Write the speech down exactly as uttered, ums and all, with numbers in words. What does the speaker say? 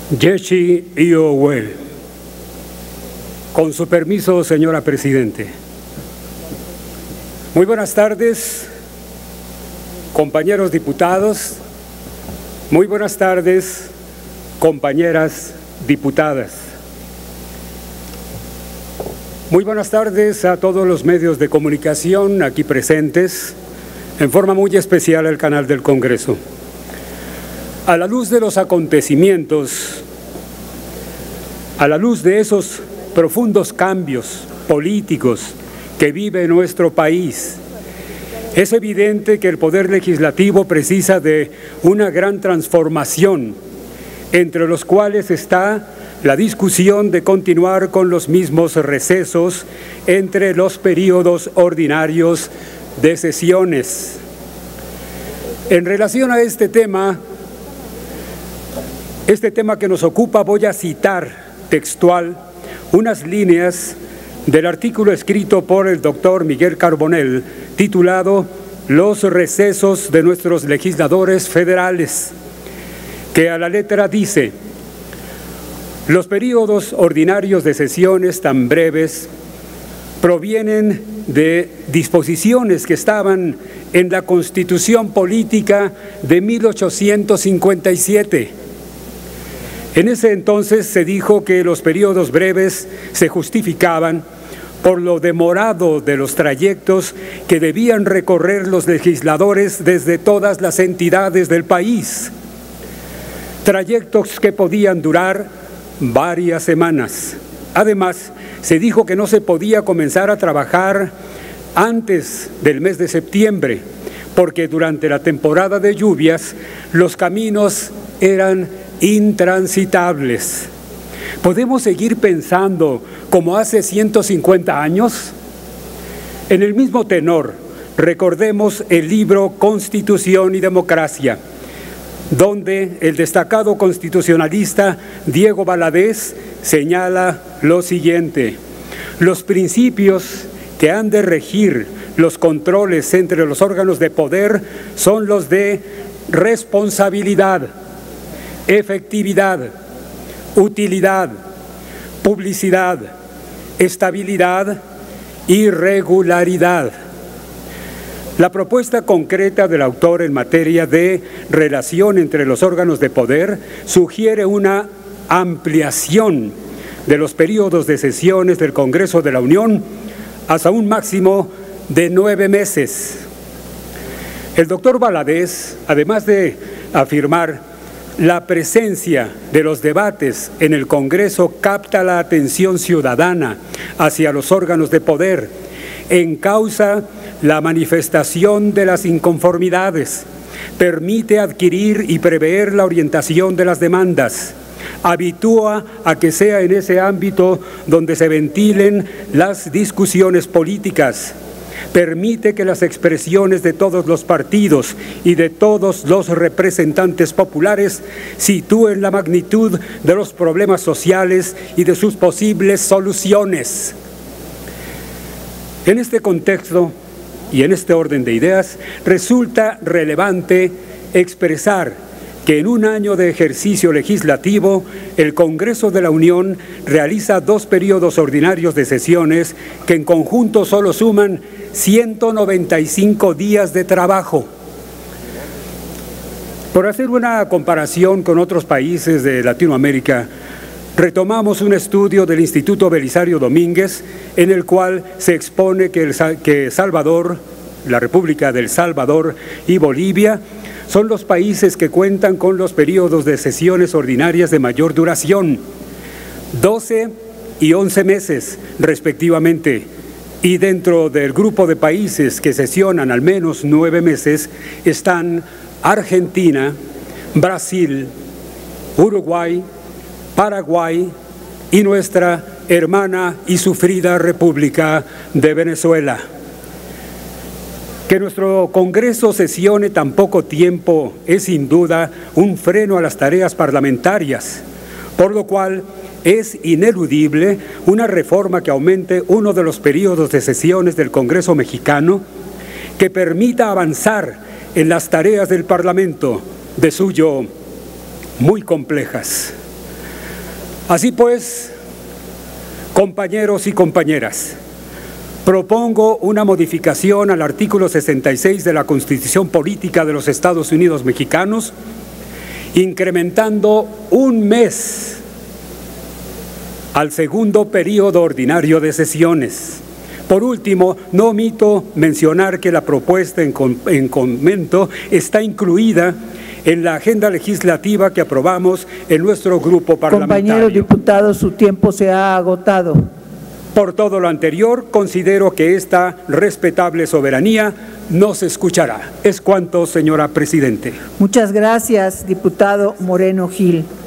Yechi Iowel. Con su permiso, señora Presidente. Muy buenas tardes, compañeros diputados. Muy buenas tardes, compañeras diputadas. Muy buenas tardes a todos los medios de comunicación aquí presentes, en forma muy especial al canal del Congreso. A la luz de los acontecimientos, a la luz de esos profundos cambios políticos que vive nuestro país, es evidente que el Poder Legislativo precisa de una gran transformación, entre los cuales está la discusión de continuar con los mismos recesos entre los períodos ordinarios de sesiones. En relación a este tema, este tema que nos ocupa, voy a citar textual unas líneas del artículo escrito por el doctor Miguel Carbonell, titulado «Los recesos de nuestros legisladores federales», que a la letra dice: «Los períodos ordinarios de sesiones tan breves provienen de disposiciones que estaban en la Constitución Política de mil ochocientos cincuenta y siete. En ese entonces se dijo que los periodos breves se justificaban por lo demorado de los trayectos que debían recorrer los legisladores desde todas las entidades del país, trayectos que podían durar varias semanas. Además, se dijo que no se podía comenzar a trabajar antes del mes de septiembre, porque durante la temporada de lluvias los caminos eran intransitables. ¿Podemos seguir pensando como hace ciento cincuenta años? En el mismo tenor, recordemos el libro Constitución y Democracia, donde el destacado constitucionalista Diego Valadez señala lo siguiente: los principios que han de regir los controles entre los órganos de poder son los de responsabilidad, efectividad, utilidad, publicidad, estabilidad y regularidad. La propuesta concreta del autor en materia de relación entre los órganos de poder sugiere una ampliación de los periodos de sesiones del Congreso de la Unión hasta un máximo de nueve meses. El doctor Valadez, además de afirmar la presencia de los debates en el Congreso, capta la atención ciudadana hacia los órganos de poder, encausa la manifestación de las inconformidades, permite adquirir y prever la orientación de las demandas, habitúa a que sea en ese ámbito donde se ventilen las discusiones políticas, permite que las expresiones de todos los partidos y de todos los representantes populares sitúen la magnitud de los problemas sociales y de sus posibles soluciones. En este contexto y en este orden de ideas, resulta relevante expresar que en un año de ejercicio legislativo, el Congreso de la Unión realiza dos periodos ordinarios de sesiones que en conjunto solo suman ciento noventa y cinco días de trabajo. Por hacer una comparación con otros países de Latinoamérica, retomamos un estudio del Instituto Belisario Domínguez, en el cual se expone que, el, que Salvador, la República del Salvador y Bolivia son los países que cuentan con los periodos de sesiones ordinarias de mayor duración, doce y once meses respectivamente, y dentro del grupo de países que sesionan al menos nueve meses están Argentina, Brasil, Uruguay, Paraguay y nuestra hermana y sufrida República de Venezuela. Que nuestro Congreso sesione tan poco tiempo es sin duda un freno a las tareas parlamentarias, por lo cual es ineludible una reforma que aumente uno de los periodos de sesiones del Congreso mexicano, que permita avanzar en las tareas del Parlamento, de suyo muy complejas. Así pues, compañeros y compañeras, propongo una modificación al artículo sesenta y seis de la Constitución Política de los Estados Unidos Mexicanos, incrementando un mes al segundo periodo ordinario de sesiones. Por último, no omito mencionar que la propuesta en, en comento está incluida en la agenda legislativa que aprobamos en nuestro grupo parlamentario. Compañero diputado, su tiempo se ha agotado. Por todo lo anterior, considero que esta respetable soberanía no se escuchará. Es cuanto, señora Presidente. Muchas gracias, diputado Moreno Gil.